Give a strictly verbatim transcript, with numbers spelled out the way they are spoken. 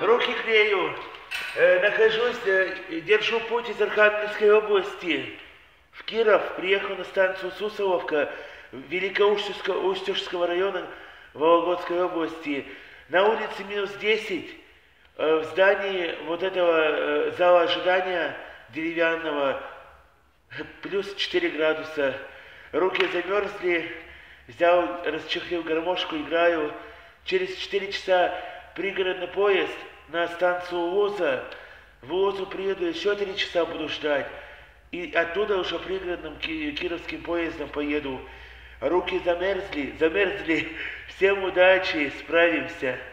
Руки грею. Э, нахожусь, э, держу путь из Архангельской области в Киров. Приехал на станцию Сусоловка Великоустюжского района Вологодской области. На улице минус десять. Э, в здании вот этого э, зала ожидания деревянного плюс четыре градуса. Руки замерзли. Взял, расчехлил гармошку, играю. Через четыре часа пригородный поезд на станцию Лоза. В Лозу приеду, еще три часа буду ждать. И оттуда уже пригородным ки- кировским поездом поеду. Руки замерзли, замерзли. Всем удачи, справимся.